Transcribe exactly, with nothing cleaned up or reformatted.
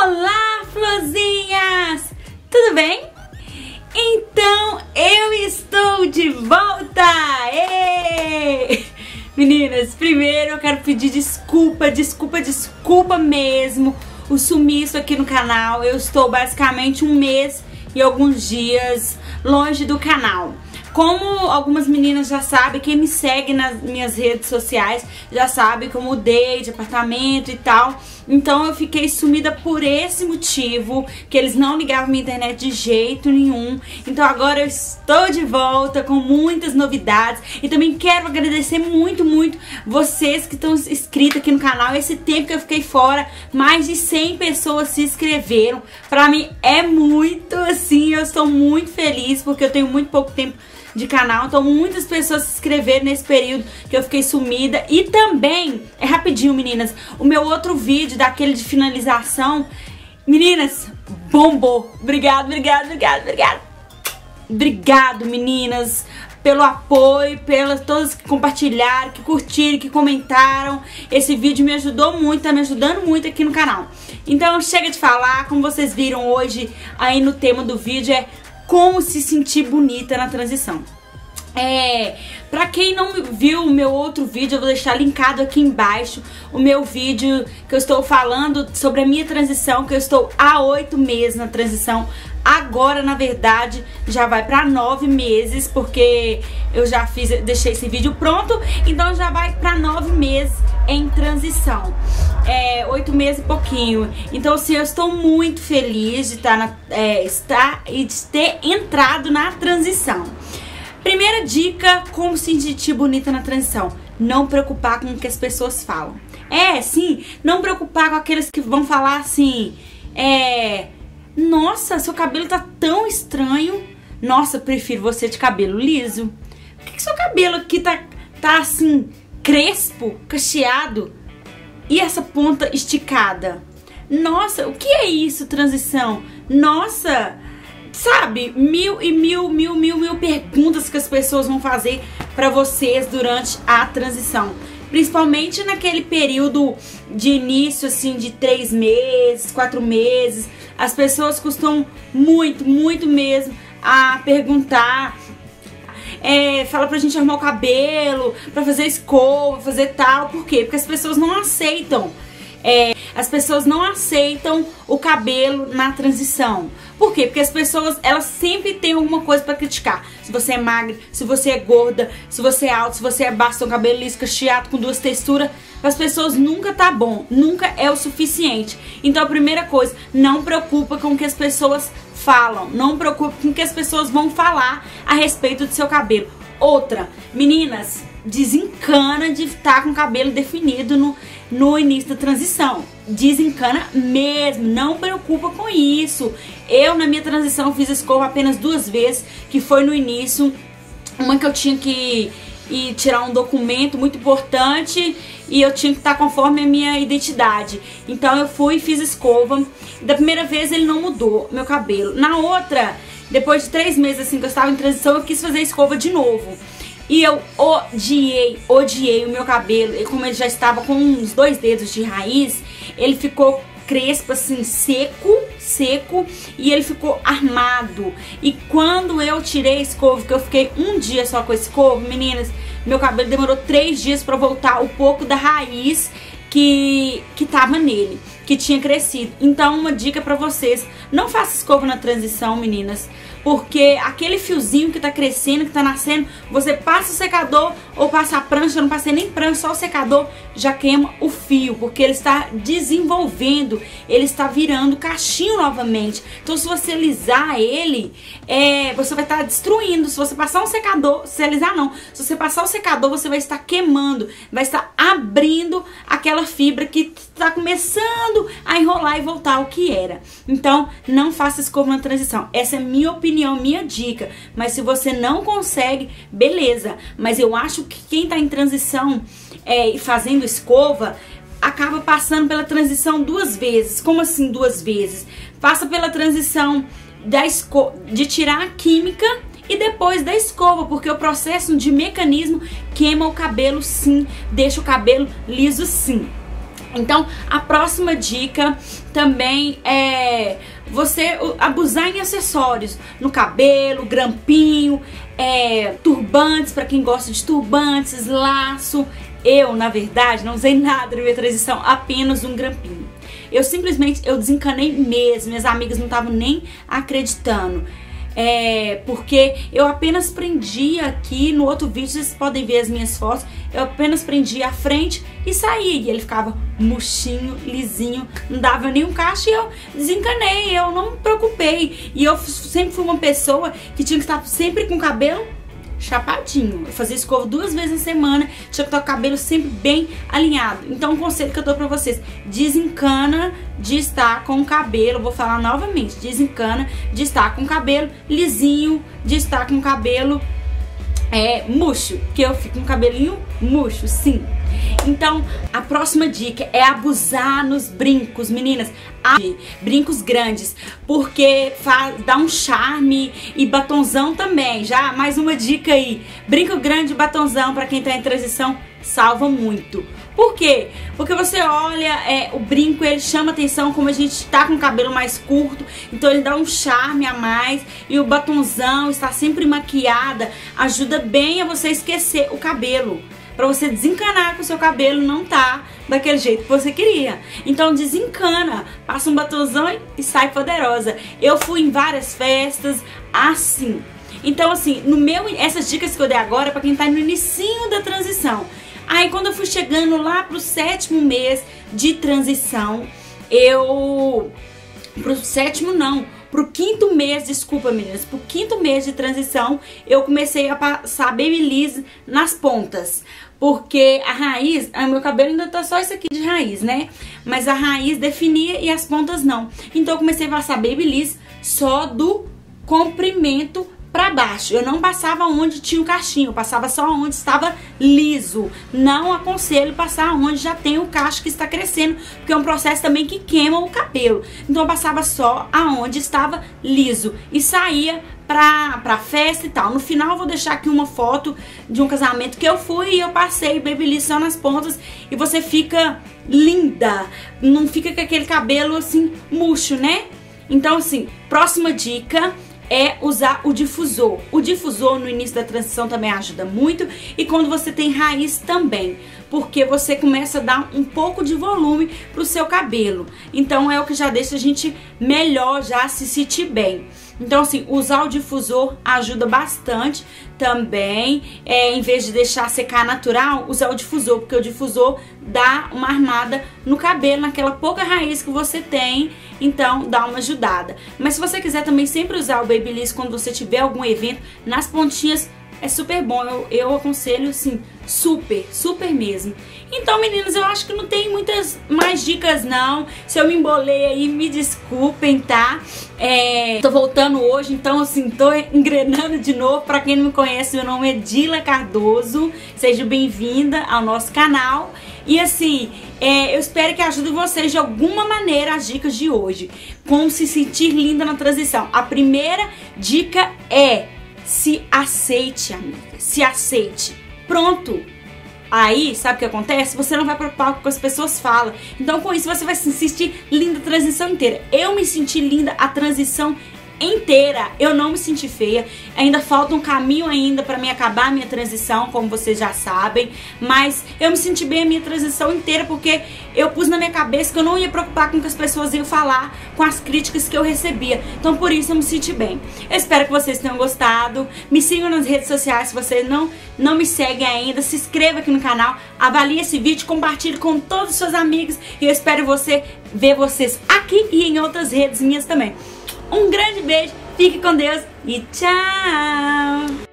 Olá, florzinhas! Tudo bem? Então eu estou de volta! Êêê! Meninas, primeiro eu quero pedir desculpa, desculpa, desculpa mesmo o sumiço aqui no canal. Eu estou basicamente um mês e alguns dias longe do canal. Como algumas meninas já sabem, quem me segue nas minhas redes sociais já sabe que eu mudei de apartamento e tal. Então eu fiquei sumida por esse motivo, que eles não ligavam minha internet de jeito nenhum. Então agora eu estou de volta com muitas novidades. E também quero agradecer muito, muito vocês que estão inscritos aqui no canal. Esse tempo que eu fiquei fora, mais de cem pessoas se inscreveram. Pra mim é muito assim, eu estou muito feliz porque eu tenho muito pouco tempo de canal, então muitas pessoas se inscreveram nesse período que eu fiquei sumida. E também, é rapidinho meninas, o meu outro vídeo daquele de finalização, meninas, bombou. Obrigado, obrigado, obrigado, obrigado. Obrigado meninas pelo apoio, pelas todas que compartilharam, que curtiram, que comentaram. Esse vídeo me ajudou muito, tá me ajudando muito aqui no canal. Então chega de falar, como vocês viram hoje aí no tema do vídeo é como se sentir bonita na transição. É, pra quem não viu o meu outro vídeo, eu vou deixar linkado aqui embaixo o meu vídeo que eu estou falando sobre a minha transição, que eu estou há oito meses na transição. Agora, na verdade, já vai pra nove meses, porque eu já fiz, deixei esse vídeo pronto, então já vai pra nove meses em transição. É, oito meses e pouquinho. Então, assim, eu estou muito feliz de estar, na, é, estar e de ter entrado na transição. Primeira dica, como se sentir bonita na transição. Não preocupar com o que as pessoas falam. É, sim, não preocupar com aqueles que vão falar assim, é... Nossa, seu cabelo tá tão estranho. Nossa, eu prefiro você de cabelo liso. Por que, que seu cabelo aqui tá, tá assim, crespo, cacheado? E essa ponta esticada? Nossa, o que é isso, transição? Nossa, sabe, mil e mil, mil, mil, mil perguntas que as pessoas vão fazer pra vocês durante a transição. Principalmente naquele período de início, assim, de três meses, quatro meses. As pessoas costumam muito, muito mesmo a perguntar, é, fala pra gente arrumar o cabelo, pra fazer escova, fazer tal. Por quê? Porque as pessoas não aceitam. É, as pessoas não aceitam o cabelo na transição. Por quê? Porque as pessoas, elas sempre têm alguma coisa pra criticar. Se você é magra, se você é gorda, se você é alto, se você é baixo, seu cabelo liso, cacheado, com duas texturas. As pessoas nunca tá bom, nunca é o suficiente. Então a primeira coisa, não preocupa com o que as pessoas falam. Não preocupa com o que as pessoas vão falar a respeito do seu cabelo. Outra, meninas, desencana de estar com o cabelo definido no, no início da transição. Desencana mesmo, não preocupa com isso. Eu na minha transição fiz escova apenas duas vezes, que foi no início. Uma que eu tinha que ir tirar um documento muito importante e eu tinha que estar conforme a minha identidade. Então eu fui e fiz escova. Da primeira vez ele não mudou meu cabelo. Na outra, depois de três meses assim que eu estava em transição, eu quis fazer escova de novo. E eu odiei, odiei o meu cabelo. E como ele já estava com uns dois dedos de raiz, ele ficou crespo assim, seco, seco, e ele ficou armado. E quando eu tirei a escova, que eu fiquei um dia só com a escova, meninas, meu cabelo demorou três dias pra voltar o pouco da raiz que, que tava nele, que tinha crescido. Então uma dica pra vocês, não faça escova na transição, meninas, porque aquele fiozinho que tá crescendo, que tá nascendo, você passa o secador ou passa a prancha, eu não passei nem prancha, só o secador já queima o fio, porque ele está desenvolvendo, ele está virando cachinho novamente. Então se você alisar ele, é, você vai estar destruindo. Se você passar um secador, se alisar não, se você passar o secador, você vai estar queimando, vai estar abrindo aquela fibra que está começando a enrolar e voltar ao que era. Então não faça escova na transição. Essa é a minha opinião, minha dica. Mas se você não consegue, beleza. Mas eu acho que quem está em transição é, fazendo escova acaba passando pela transição duas vezes. Como assim duas vezes? Passa pela transição da esco de tirar a química e depois da escova, porque o processo de mecanismo queima o cabelo sim, deixa o cabelo liso sim. Então, a próxima dica também é você abusar em acessórios, no cabelo, grampinho, é, turbantes, para quem gosta de turbantes, laço. Eu, na verdade, não usei nada na minha transição, apenas um grampinho. Eu simplesmente, eu desencanei mesmo, minhas amigas não estavam nem acreditando. É, porque eu apenas prendi aqui, no outro vídeo vocês podem ver as minhas fotos, eu apenas prendi a frente e saí, e ele ficava murchinho, lisinho, não dava nenhum cacho, e eu desencanei, eu não me preocupei. E eu sempre fui uma pessoa que tinha que estar sempre com o cabelo chapadinho. Eu fazia escova duas vezes na semana, tinha que estar com o cabelo sempre bem alinhado. Então, um conselho que eu dou pra vocês: desencana de estar com o cabelo, vou falar novamente, desencana de estar com o cabelo lisinho, de estar com o cabelo é, murcho, que eu fico com o cabelinho murcho, sim. Então, a próxima dica é abusar nos brincos, meninas. Brincos grandes, porque faz, dá um charme, e batonzão também. Já mais uma dica aí: brinco grande, batonzão, pra quem tá em transição, salva muito. Por quê? Porque você olha, é, o brinco, ele chama atenção, como a gente tá com o cabelo mais curto, então ele dá um charme a mais. E o batonzão, está sempre maquiada, ajuda bem a você esquecer o cabelo, pra você desencanar que o seu cabelo não tá daquele jeito que você queria. Então desencana, passa um batonzão e sai poderosa. Eu fui em várias festas assim. Então assim, no meu, essas dicas que eu dei agora é pra quem tá no inicinho da transição. Aí quando eu fui chegando lá pro sétimo mês de transição, eu... Pro sétimo não, pro quinto mês, desculpa meninas, pro quinto mês de transição, eu comecei a passar Babyliss nas pontas. Porque a raiz, o meu cabelo ainda tá só isso aqui de raiz, né? Mas a raiz definia e as pontas não. Então eu comecei a passar Babyliss só do comprimento pra baixo. Eu não passava onde tinha o cachinho, eu passava só onde estava liso. Não aconselho passar onde já tem o cacho que está crescendo, porque é um processo também que queima o cabelo. Então eu passava só aonde estava liso e saía pra, pra festa e tal. No final eu vou deixar aqui uma foto de um casamento que eu fui e eu passei Babyliss só nas pontas, e você fica linda, não fica com aquele cabelo assim murcho, né? Então assim, próxima dica é usar o difusor. O difusor no início da transição também ajuda muito, e quando você tem raiz também, porque você começa a dar um pouco de volume pro seu cabelo. Então é o que já deixa a gente melhor, já se sentir bem. Então assim, usar o difusor ajuda bastante também. É, em vez de deixar secar natural, usar o difusor, porque o difusor dá uma armada no cabelo, naquela pouca raiz que você tem. Então dá uma ajudada. Mas se você quiser também sempre usar o Babyliss quando você tiver algum evento, nas pontinhas é super bom. Eu, eu aconselho assim, super, super mesmo. Então meninas, eu acho que não tem muitas mais dicas não. Se eu me embolei aí, me desculpem, tá? É, tô voltando hoje, então assim, tô engrenando de novo. Pra quem não me conhece, meu nome é Dila Cardoso. Seja bem-vinda ao nosso canal. E assim, é, eu espero que ajude vocês de alguma maneira as dicas de hoje. Como se sentir linda na transição. A primeira dica é: se aceite, amiga. Se aceite. Pronto. Aí, sabe o que acontece? Você não vai preocupar com o que as pessoas falam. Então, com isso, você vai se sentir linda a transição inteira. Eu me senti linda a transição inteira. Eu não me senti feia. Ainda falta um caminho ainda pra mim acabar a minha transição, como vocês já sabem. Mas eu me senti bem a minha transição inteira, porque eu pus na minha cabeça que eu não ia preocupar com o que as pessoas iam falar, com as críticas que eu recebia. Então por isso eu me senti bem. Eu espero que vocês tenham gostado. Me sigam nas redes sociais se você não, não me segue ainda. Se inscreva aqui no canal, avalie esse vídeo, compartilhe com todos os seus amigos. E eu espero você ver vocês aqui e em outras redes minhas também. Um grande beijo, fique com Deus e tchau!